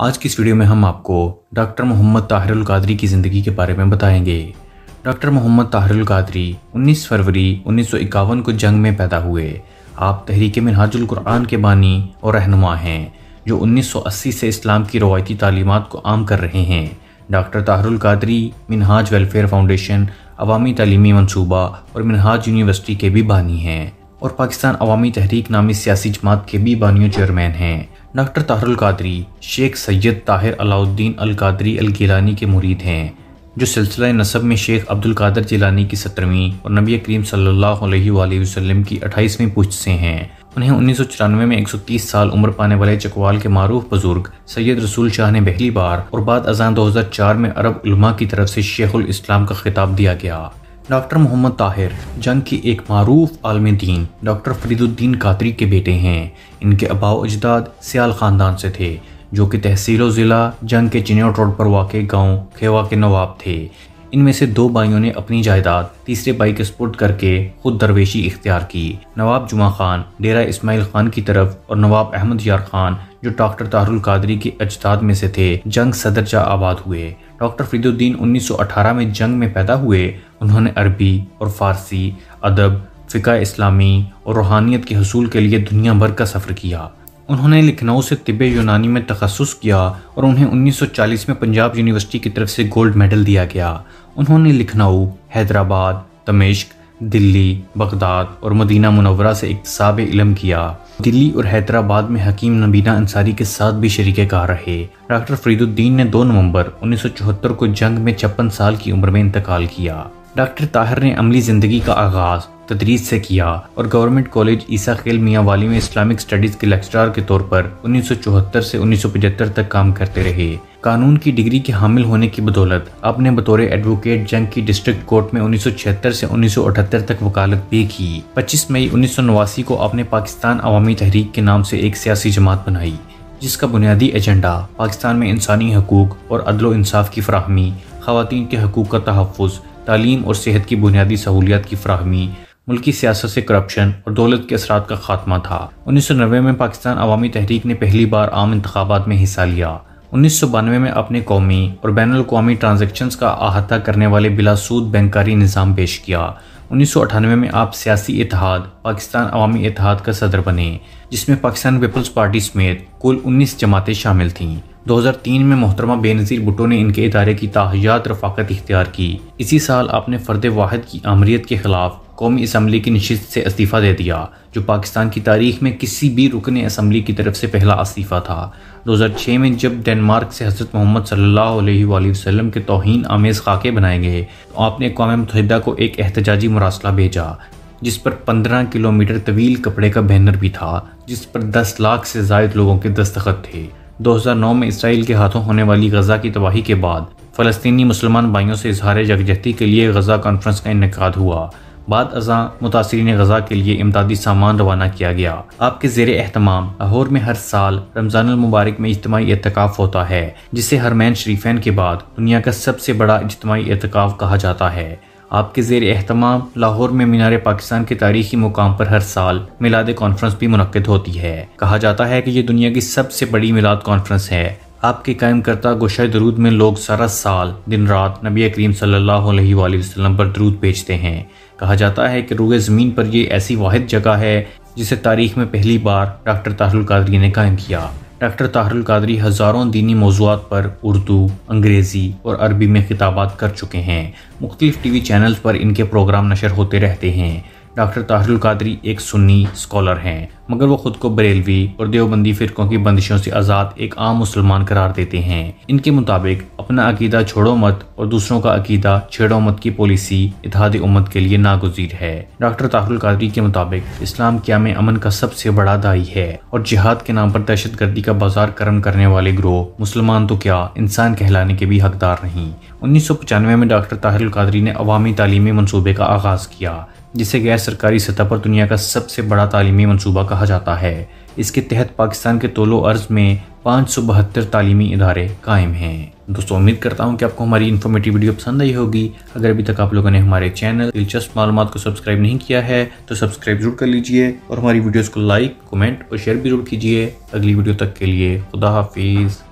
آج کی اس ویڈیو میں ہم آپ کو ڈاکٹر محمد طاہر القادری کی زندگی کے بارے میں بتائیں گے۔ ڈاکٹر محمد طاہر القادری 19 فروری 1951 کو جنگ میں پیدا ہوئے۔ آپ تحریک منہاج القرآن کے بانی اور رہنما ہیں جو 1980 سے اسلام کی روایتی تعلیمات کو عام کر رہے ہیں۔ Doctor Tahir ul-Qadri Minhaj welfare foundation, عوامی تعلیمی منصوبہ اور منہاج یونیورسٹی کے بھی بانی ہیں اور پاکستان عوامی تحریک نامی سیاسی جماعت کے بھی بانی و چیئرمین ہیں۔ ڈاکٹر طاہر القادری شیخ سید طاہر علاء الدین القادری الگیلانی کے مرید ہیں جو سلسلہ نسب میں شیخ عبدالقادر جیلانی کی 17ویں اور نبی کریم صلی اللہ علیہ وآلہ وسلم کی 28ویں پشت سے ہیں۔ انہیں 1994 میں 130 سال عمر پانے والے چکوال کے معروف بزرگ سید رسول شاہ نے پہلی بار اور بعد ازاں 2004 میں عرب علماء کی طرف سے شیخ الاسلام کا خطاب دیا گیا۔ ڈاکٹر محمد طاہر جنگ کی ایک معروف عالم دین ڈاکٹر فرید الدین قادری کے بیٹے ہیں۔ ان کے آباء و اجداد سیال خاندان سے تھے جو کہ تحصیل و ضلع جنگ کے چنیوٹ روڈ پر واقع گاؤں کھیوا کے نواب تھے۔ ان میں سے 2 بھائیوں نے اپنی جائیداد تیسرے بھائی کے سپرد کر کے خود درویشی اختیار کی۔ نواب جمعہ خان ڈیرہ اسماعیل خان کی طرف اور نواب احمد یار خان جو ڈاکٹر طاہر القادری کے اجداد میں سے تھے جنگ صدر جا آباد ہوئے۔ ڈاکٹر فرید الدین 1918 میں جنگ میں پیدا ہوئے۔ انہوں نے عربی اور فارسی، ادب، فقہ اسلامی اور روحانیت کے حصول کے لیے دنیا بھر کا سفر کیا۔ انہوں نے لکھنؤ سے طب یونانی میں تخصص کیا اور انہیں 1940 میں پنجاب یونیورسٹی کی طرف سے گولڈ میڈل دیا گیا۔ انہوں نے لکھنؤ، حیدرآباد، دمشق، دلی، بغداد اور مدینہ منورہ سے اکتساب علم کیا۔ دلی اور حیدرآباد میں حکیم نبینا انصاری کے ساتھ بھی شریک کار رہے۔ ڈاکٹر فرید الدین نے 2 نومبر 1974 کو جنگ میں 56 سال کی عمر میں انتقال کیا۔ ڈاکٹر طاہر نے عملی زندگی کا آغاز تدریس سے کیا اور گورنمنٹ کالج عیسیٰ خیل میاں والی میں اسلامک اسٹڈیز کے لیکچرار کے طور پر 1974 سے 1975 تک کام کرتے رہے۔ قانون کی ڈگری کے حامل ہونے کی بدولت آپ نے بطور ایڈوکیٹ جنگ کی ڈسٹرکٹ کورٹ میں 1976 سے 1978 تک وکالت بھی کی۔ 25 مئی 1989 کو آپ نے پاکستان عوامی تحریک کے نام سے ایک سیاسی جماعت بنائی جس کا بنیادی ایجنڈا پاکستان میں انسانی حقوق اور عدل و انصاف کی فراہمی، خواتین کے حقوق کا تحفظ، تعلیم اور صحت کی بنیادی سہولیات کی فراہمی، ملکی سیاست سے کرپشن اور دولت کے اثرات کا خاتمہ تھا۔ 1990 میں پاکستان عوامی تحریک نے پہلی بار عام انتخابات میں حصہ لیا۔ 1992 میں اپنے قومی اور بین الاقوامی ٹرانزیکشنز کا احاطہ کرنے والے بلا سود بینکاری نظام پیش کیا۔ 1998 میں آپ سیاسی اتحاد پاکستان عوامی اتحاد کا صدر بنے جس میں پاکستان پیپلز پارٹی سمیت کل 19 جماعتیں شامل تھیں۔ 2003 میں محترمہ بے نظیر بھٹو نے ان کے ادارے کی تاحیات رفاقت اختیار کی۔ اسی سال آپ نے فرد واحد کی آمریت کے خلاف قومی اسمبلی کی نشست سے استعفیٰ دے دیا جو پاکستان کی تاریخ میں کسی بھی رکن اسمبلی کی طرف سے پہلا استعفیٰ تھا۔ 2006 میں جب ڈنمارک سے حضرت محمد صلی اللہ علیہ وآلہ وسلم کے توہین آمیز خاکے بنائے گئے تو آپ نے اقوام متحدہ کو ایک احتجاجی مراسلہ بھیجا جس پر 15 کلومیٹر طویل کپڑے کا بینر بھی تھا جس پر 10 لاکھ سے زائد لوگوں کے دستخط تھے۔ 2009 میں اسرائیل کے ہاتھوں ہونے والی غزہ کی تباہی کے بعد فلسطینی مسلمان بھائیوں سے اظہار یکجہتی کے لیے غزہ کانفرنس کا انعقاد ہوا۔ بعد ازاں متاثرین غزہ کے لیے امدادی سامان روانہ کیا گیا۔ آپ کے زیر اہتمام لاہور میں ہر سال رمضان المبارک میں اجتماعی اعتکاف ہوتا ہے جسے حرمین شریفین کے بعد دنیا کا سب سے بڑا اجتماعی اعتکاف کہا جاتا ہے۔ آپ کے زیر اہتمام لاہور میں مینار پاکستان کے تاریخی مقام پر ہر سال میلاد کانفرنس بھی منعقد ہوتی ہے۔ کہا جاتا ہے کہ یہ دنیا کی سب سے بڑی میلاد کانفرنس ہے۔ آپ کے قائم کردہ گوشہ درود میں لوگ سارا سال دن رات نبی کریم صلی اللہ علیہ وآلہ وسلم پر درود بھیجتے ہیں۔ کہا جاتا ہے کہ روئے زمین پر یہ ایسی واحد جگہ ہے جسے تاریخ میں پہلی بار ڈاکٹر طاہر القادری نے قائم کیا۔ ڈاکٹر طاہر القادری ہزاروں دینی موضوعات پر اردو، انگریزی اور عربی میں خطابات کر چکے ہیں۔ مختلف ٹی وی چینلز پر ان کے پروگرام نشر ہوتے رہتے ہیں۔ ڈاکٹر طاہر القادری ایک سنی اسکالر ہیں مگر وہ خود کو بریلوی اور دیوبندی فرقوں کی بندشوں سے آزاد ایک عام مسلمان قرار دیتے ہیں۔ ان کے مطابق اپنا عقیدہ چھوڑو مت اور دوسروں کا عقیدہ چھیڑو مت کی پالیسی اتحاد امت کے لیے ناگزیر ہے۔ ڈاکٹر طاہر القادری کے مطابق اسلام قیام امن کا سب سے بڑا داعی ہے اور جہاد کے نام پر دہشت گردی کا بازار کرم کرنے والے گروہ مسلمان تو کیا انسان کہلانے کے بھی حقدار نہیں۔ 1995 میں ڈاکٹر طاہر القادری نے عوامی تعلیمی منصوبے کا آغاز کیا جسے غیر سرکاری سطح پر دنیا کا سب سے بڑا تعلیمی منصوبہ کہا جاتا ہے۔ اس کے تحت پاکستان کے طول و عرض میں 572 تعلیمی ادارے قائم ہیں۔ دوستو امید کرتا ہوں کہ آپ کو ہماری انفارمیٹیو ویڈیو پسند آئی ہوگی۔ اگر ابھی تک آپ لوگوں نے ہمارے چینل دلچسپ معلومات کو سبسکرائب نہیں کیا ہے تو سبسکرائب ضرور کر لیجئے اور ہماری ویڈیوز کو لائک، کمنٹ اور شیئر بھی ضرور کیجئے۔ اگلی ویڈیو تک کے لیے خدا حافظ۔